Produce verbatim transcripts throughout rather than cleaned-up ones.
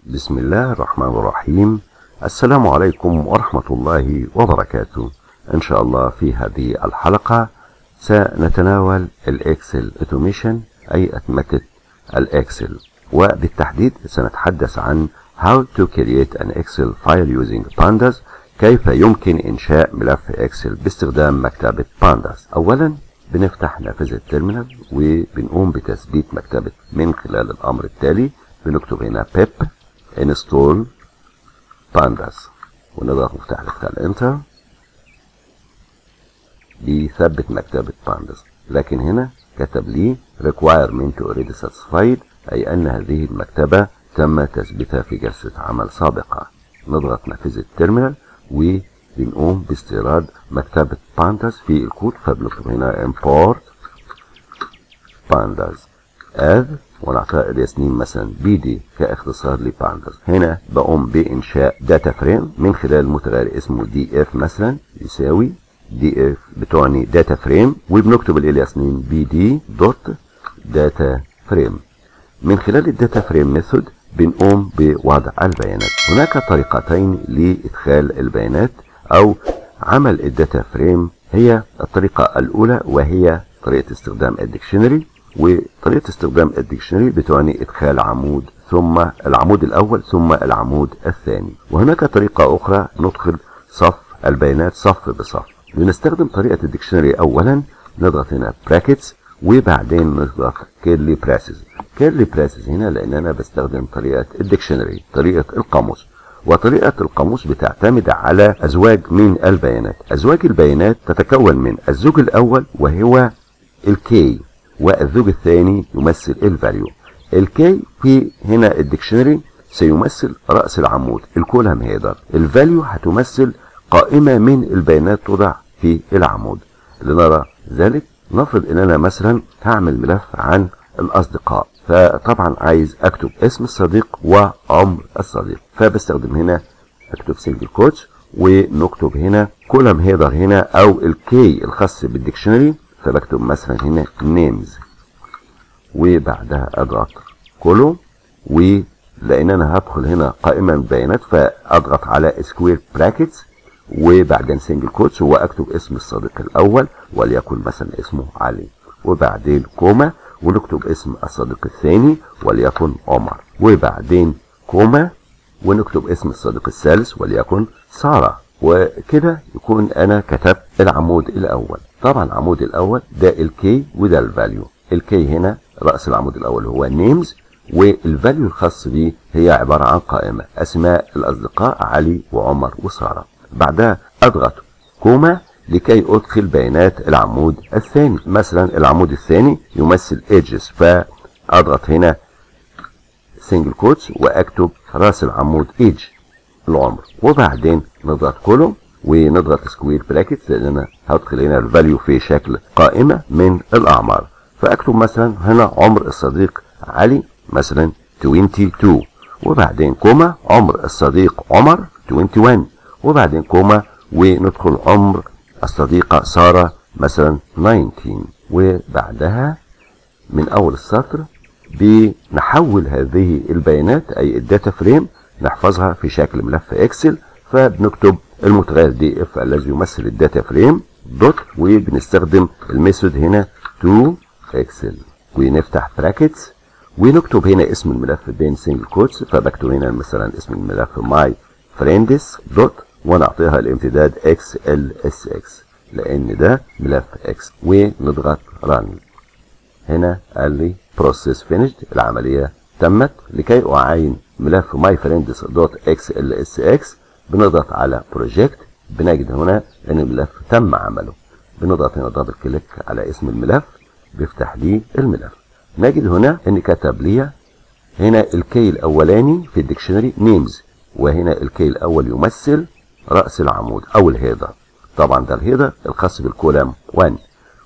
بسم الله الرحمن الرحيم. السلام عليكم ورحمة الله وبركاته. إن شاء الله في هذه الحلقة سنتناول الإكسل أوتوميشن، أي أتمتة الإكسل، وبالتحديد سنتحدث عن How to create an Excel file using Pandas. كيف يمكن إنشاء ملف إكسل باستخدام مكتبة Pandas. أولا بنفتح نافذة التيرمينال وبنقوم بتثبيت مكتبة من خلال الأمر التالي. بنكتب هنا pip install pandas ونضغط مفتاح الاختيار انتر، بيثبت مكتبة pandas. لكن هنا كتب لي requirement already satisfied، أي أن هذه المكتبة تم تثبيتها في جلسة عمل سابقة. نضغط نافذة التيرمينال وبنقوم باستيراد مكتبة pandas في الكود، فبنكتب هنا import pandas as ونعطيها الياسمين مثلا بي دي كاختصار لبانداز. هنا بقوم بانشاء داتا فريم من خلال متغير اسمه دي اف مثلا يساوي دي اف بتعني داتا فريم، وبنكتب الياسمين بي دي دوت داتا فريم. من خلال الداتا فريم ميثود بنقوم بوضع البيانات. هناك طريقتين لادخال البيانات او عمل الداتا فريم. هي الطريقه الاولى وهي طريقه استخدام الديكشنري، وطريقة استخدام الديكشنري بتعني إدخال عمود ثم العمود الأول ثم العمود الثاني. وهناك طريقة أخرى ندخل صف البيانات صف بصف. بنستخدم طريقة الديكشنري أولا، نضغط هنا براكتس وبعدين نضغط كيرلي براسز. كيرلي براسز هنا لأن أنا بستخدم طريقة الديكشنري، طريقة القاموس. وطريقة القاموس بتعتمد على أزواج من البيانات. أزواج البيانات تتكون من الزوج الأول وهو الكي، والزوج الثاني يمثل الفاليو. الكي في هنا الديكشنري سيمثل رأس العمود الكولم هيدر. الفاليو هتمثل قائمة من البيانات توضع في العمود. لنرى ذلك نفرض ان انا مثلا هعمل ملف عن الاصدقاء، فطبعا عايز اكتب اسم الصديق وعمر الصديق، فبستخدم هنا اكتب سنجل كوتس ونكتب هنا كولم هيدر هنا او الكي الخاص بالديكشنري، فبكتب مثلا هنا names وبعدها اضغط كولو، ولان انا هدخل هنا قائمه من البيانات فاضغط على سكوير براكتس وبعدين سنجل كوتس واكتب اسم الصديق الاول وليكن مثلا اسمه علي، وبعدين كوما ونكتب اسم الصديق الثاني وليكن عمر، وبعدين كوما ونكتب اسم الصديق الثالث وليكن ساره. وكده يكون انا كتبت العمود الاول. طبعا العمود الاول ده الكي وده الفاليو. الكي هنا راس العمود الاول هو نيمز، والفاليو الخاص به هي عباره عن قائمه اسماء الاصدقاء علي وعمر وساره. بعدها اضغط كوما لكي ادخل بيانات العمود الثاني. مثلا العمود الثاني يمثل ايدجز، فاضغط هنا سنجل كوتس واكتب راس العمود ايدج العمر، وبعدين نضغط كولوم ونضغط سكوير براكت لان انا هدخل هنا الفاليو في شكل قائمه من الاعمار. فاكتب مثلا هنا عمر الصديق علي مثلا واحد وعشرين، وبعدين كوما عمر الصديق عمر واحد وعشرين، وبعدين كوما وندخل عمر الصديقه ساره مثلا تسعة عشر، وبعدها من اول السطر بنحول هذه البيانات اي الداتا فريم نحفظها في شكل ملف اكسل. فبنكتب المتغير دي اف الذي يمثل الداتا فريم دوت، وبنستخدم الميثود هنا تو اكسل ونفتح براكتس ونكتب هنا اسم الملف بين سنجل كوتس، فبكتب هنا مثلا اسم الملف ماي فريندز دوت ونعطيها الامتداد اكس ال اس اكس لان ده ملف اكس، ونضغط ران. هنا قال لي بروسيس فينيشد، العمليه تمت. لكي اعاين ملف ماي فريندز دوت اكس ال اس اكس بنضغط على بروجكت، بنجد هنا ان الملف تم عمله. بنضغط هنا دبل كليك على اسم الملف بيفتح لي الملف. نجد هنا ان كتب لي هنا الكي الاولاني في الديكشنري نيمز، وهنا الكي الاول يمثل راس العمود او الهيدر. طبعا ده الهيدر الخاص بالكولم واحد،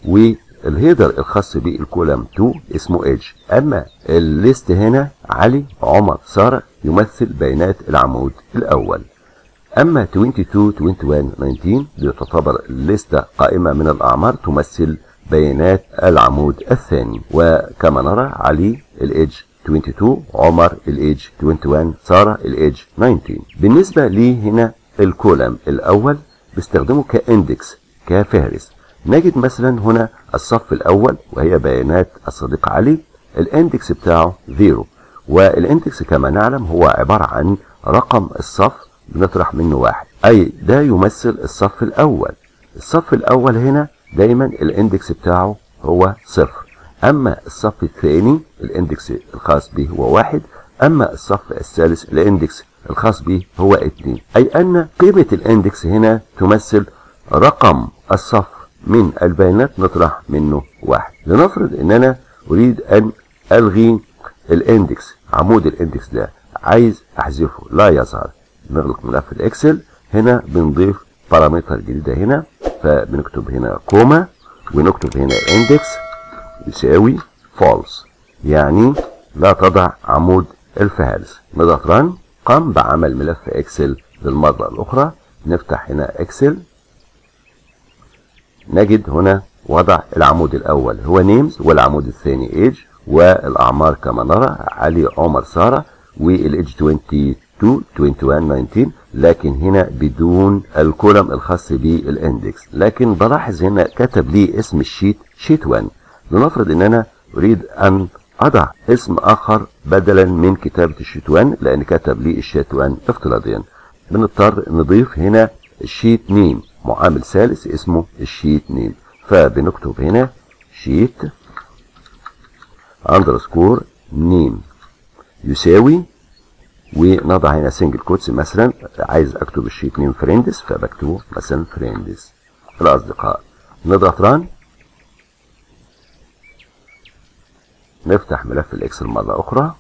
والهيدر الخاص بالكولم اتنين اسمه ايدج. اما الليست هنا علي عمر ساره يمثل بيانات العمود الاول. اما اتنين وعشرين واحد وعشرين تسعة عشر دي تعتبر لستة قائمه من الاعمار تمثل بيانات العمود الثاني. وكما نرى علي الايدج اتنين وعشرين، عمر الايدج واحد وعشرين، ساره الايدج تسعة عشر. بالنسبه لي هنا الكولم الاول بستخدمه كاندكس كفهرس. نجد مثلا هنا الصف الاول وهي بيانات الصديق علي، الاندكس بتاعه صفر، والاندكس كما نعلم هو عباره عن رقم الصف بنطرح منه واحد، اي ده يمثل الصف الاول. الصف الاول هنا دايما الاندكس بتاعه هو صفر، اما الصف الثاني الاندكس الخاص به هو واحد، اما الصف الثالث الاندكس الخاص به هو اتنين، اي ان قيمة الاندكس هنا تمثل رقم الصف من البيانات نطرح منه واحد. لنفرض ان انا اريد ان الغي الاندكس، عمود الاندكس ده عايز احذفه لا يظهر، نغلق ملف الاكسل. هنا بنضيف بارامتر جديدة هنا، فبنكتب هنا كوما ونكتب هنا اندكس يساوي فولس، يعني لا تضع عمود الفهرس. نضغط ران، قام بعمل ملف اكسل للمرة الاخرى. نفتح هنا اكسل، نجد هنا وضع العمود الاول هو نيمز، والعمود الثاني ايج، والاعمار كما نرى علي عمر ساره، والايدج اتنين وعشرين واحد وعشرين تسعة عشر، لكن هنا بدون الكولم الخاص بالاندكس. لكن بلاحظ هنا كتب لي اسم الشيت شيت واحد. لنفرض ان انا اريد ان اضع اسم اخر بدلا من كتابة الشيت واحد، لان كتب لي الشيت واحد افتراضيا، بنضطر نضيف هنا الشيت نيم، معامل ثالث اسمه الشيت نيم، فبنكتب هنا شيت اندرسكور نيم يساوي، ونضع هنا سنجل كوتس، مثلا عايز اكتب الشيت نيم فريندز فبكتبه مثلا فريندز الاصدقاء. نضغط ران، نفتح ملف الاكسل مرة اخرى،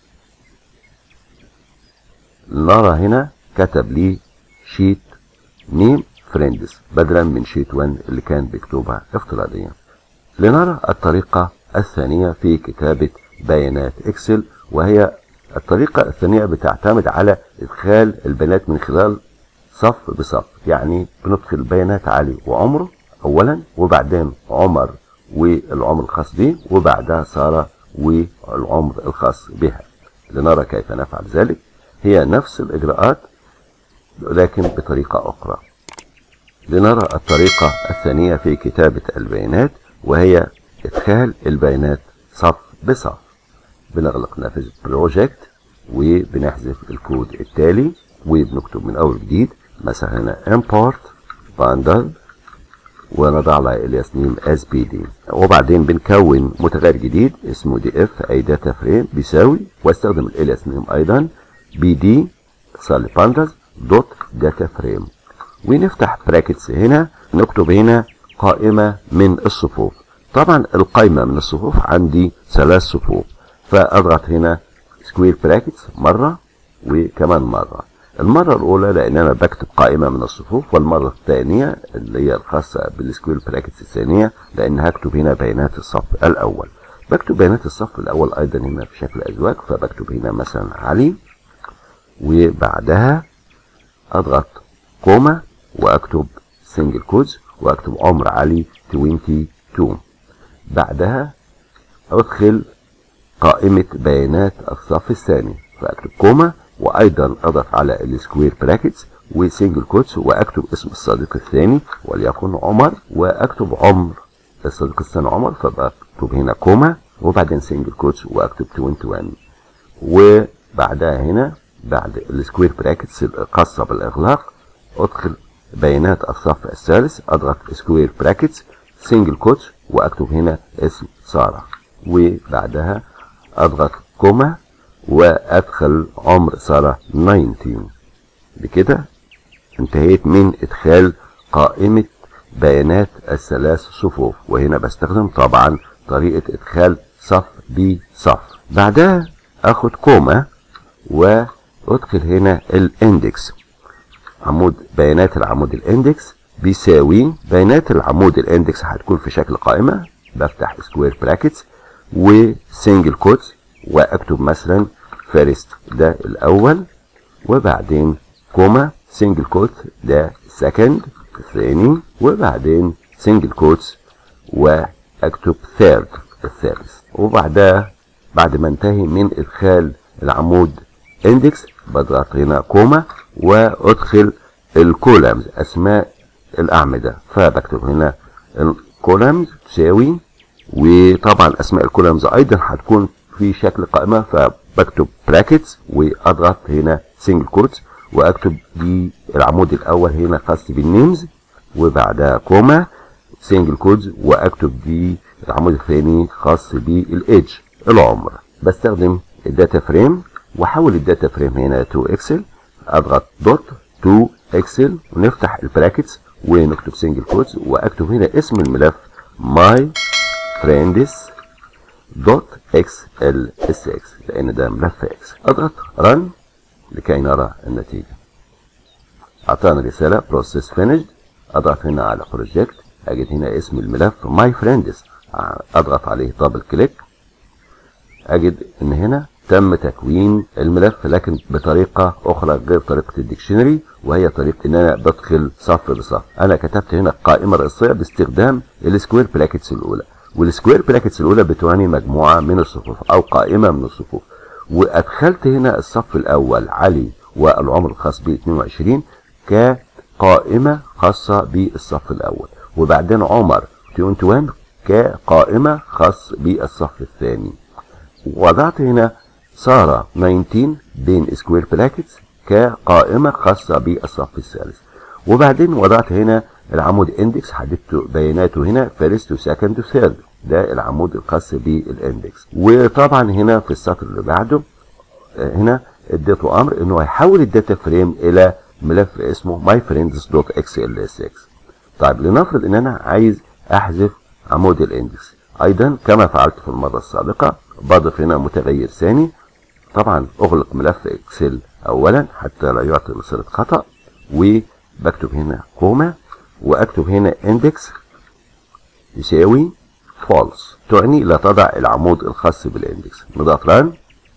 نرى هنا كتب لي شيت نيم فريندز بدلا من شيت واحد اللي كان بيكتبها افتراضيا. لنرى الطريقة الثانية في كتابة بيانات اكسل، وهي الطريقة الثانية بتعتمد على ادخال البيانات من خلال صف بصف. يعني بندخل بيانات علي وعمره اولا، وبعدين عمر والعمر الخاص به، وبعدها سارة والعمر الخاص بها. لنرى كيف نفعل ذلك. هي نفس الاجراءات لكن بطريقة اخرى. لنرى الطريقة الثانية في كتابة البيانات، وهي ادخال البيانات صف بصف. بنغلق نافذة بروجكت وبنحذف الكود التالي وبنكتب من اول جديد، مثلا هنا import bundle ونضع لها الياس نيم اس بي دي، وبعدين بنكون متغير جديد اسمه دي اف اي داتا فريم بيساوي، واستخدم الالياس نيم ايضا بي دي اختصار لباندلز دوت داتا فريم، ونفتح براكتس. هنا نكتب هنا قائمة من الصفوف. طبعا القائمة من الصفوف عندي ثلاث صفوف، فاضغط هنا سكوير براكتس مرة وكمان مرة. المرة الأولى لأن أنا بكتب قائمة من الصفوف، والمرة الثانية اللي هي الخاصة بالسكوير براكتس الثانية لأن هكتب هنا بيانات الصف الأول. بكتب بيانات الصف الأول أيضا هنا في شكل أزواج، فبكتب هنا مثلا علي، وبعدها أضغط كوما وأكتب سنجل كوتس وأكتب عمر علي اتنين وعشرين، بعدها أدخل قائمة بيانات الصف الثاني فأكتب كوما، وايضا اضف على السكوير براكتس وسنجل كوتس واكتب اسم الصديق الثاني وليكن عمر، واكتب عمر الصديق الثاني عمر، فبكتب هنا كوما وبعدين سنجل كوتس واكتب واحد وعشرين، وبعدها هنا بعد السكوير براكتس الخاصة بالاغلاق ادخل بيانات الصف الثالث، اضغط سكوير براكتس سنجل كوتس واكتب هنا اسم سارة، وبعدها اضغط كوما وادخل عمر سارة تسعة عشر. بكده انتهيت من ادخال قائمة بيانات الثلاث صفوف، وهنا بستخدم طبعا طريقة ادخال صف بصف. بعدها اخد كوما وادخل هنا الاندكس، عمود بيانات العمود الاندكس بيساوي بيانات العمود الاندكس هتكون في شكل قائمة، بفتح سكوير براكتس وسنجل كوتس واكتب مثلا فيرست ده الاول، وبعدين كوما سنجل كوت ده سكند الثاني، وبعدين سنجل كوتس واكتب ثيرد الثالث، وبعدها بعد ما انتهي من ادخال العمود اندكس بضغط هنا كوما وادخل الكولمز اسماء الاعمده، فبكتب هنا الكولمز تساوي، وطبعا اسماء الكولمز ايضا هتكون في شكل قائمه، فبكتب براكتس واضغط هنا سنجل كوتس واكتب دي العمود الاول هنا خاص بالنيمز، وبعدها كوما سنجل كوتس واكتب دي العمود الثاني خاص بالايدج العمر. بستخدم الداتا فريم واحول الداتا فريم هنا تو اكسل، اضغط دوت تو اكسل ونفتح البراكتس ونكتب سنجل كوتس واكتب هنا اسم الملف my friends دوت اكس ال اس اكس لان ده ملف اكس. اضغط رن لكي نرى النتيجه. اعطانا رساله process finished. اضغط هنا على project، اجد هنا اسم الملف my friends، اضغط عليه دبل كليك، اجد ان هنا تم تكوين الملف لكن بطريقه اخرى غير طريقه الديكشنري، وهي طريقه ان انا بدخل صف بصف. انا كتبت هنا القائمه الرئيسيه باستخدام السكوير براكتس الاولى، والسكوير براكتس الاولى بتعني مجموعه من الصفوف او قائمه من الصفوف، وادخلت هنا الصف الاول علي والعمر الخاص ب اثنين وعشرين كقائمه خاصه بالصف الاول، وبعدين عمر واحد وعشرين كقائمه خاص بالصف الثاني. وضعت هنا سارة تسعة عشر بين سكوير براكتس كقائمة خاصة بالصف الثالث، وبعدين وضعت هنا العمود اندكس، حددت بياناته هنا فيرست وسكند وثيرد، ده العمود الخاص بالاندكس. وطبعا هنا في السطر اللي بعده هنا اديته امر انه هيحول الداتا فريم الى ملف اسمه my friends دوت اكس ال اس اكس. طيب لنفرض ان انا عايز احذف عمود الاندكس، ايضا كما فعلت في المرة السابقة بضيف هنا متغير ثاني. طبعا اغلق ملف اكسل اولا حتى لا يعطي رسالة خطأ، وبكتب هنا كوما واكتب هنا اندكس يساوي فولس، تعني لا تضع العمود الخاص بالاندكس. نضغط ران،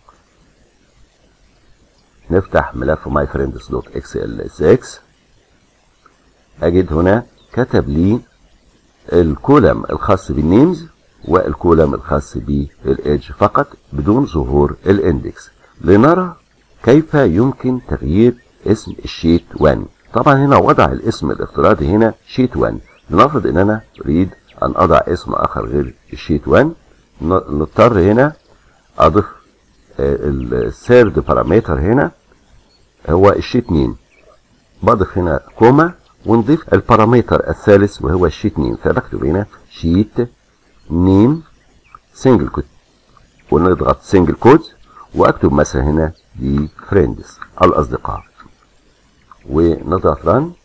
نفتح ملف my friends دوت اكس ال اس اكس، اجد هنا كتب لي الكولم الخاص بالنيمز والكولم الخاص بالايدج فقط بدون ظهور الاندكس. لنرى كيف يمكن تغيير اسم الشيت واحد. طبعا هنا وضع الاسم الافتراضي هنا شيت واحد. لنفرض ان انا اريد ان اضع اسم اخر غير الشيت واحد، نضطر هنا اضيف الثيرد بارامتر هنا هو الشيت نيم، بضيف هنا كوما ونضيف البارامتر الثالث وهو الشيت اثنين، فبكتب هنا شيت نيم سنجل كوت ونضغط سنجل كوت واكتب مثلا هنا دي فريندز الاصدقاء ونضغط ران.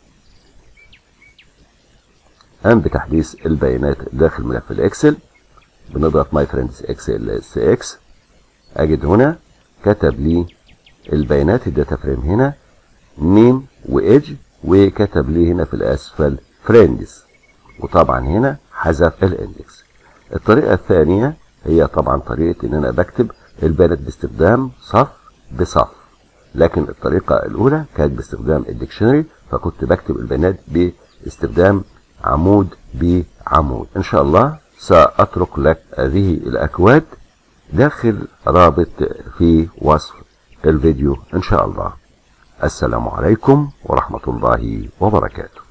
قام بتحديث البيانات داخل ملف الاكسل، بنضغط ماي فريندز اكس ال اس اكس، اجد هنا كتب لي البيانات الداتا فريم هنا نيم وايدج، وكتب لي هنا في الاسفل فريندز، وطبعا هنا حذف الاندكس. الطريقة الثانية هي طبعا طريقة ان انا بكتب البيانات باستخدام صف بصف، لكن الطريقة الاولى كانت باستخدام الديكشنري، فكنت بكتب البيانات باستخدام عمود بعمود. ان شاء الله سأترك لك هذه الاكواد داخل رابط في وصف الفيديو ان شاء الله. السلام عليكم ورحمة الله وبركاته.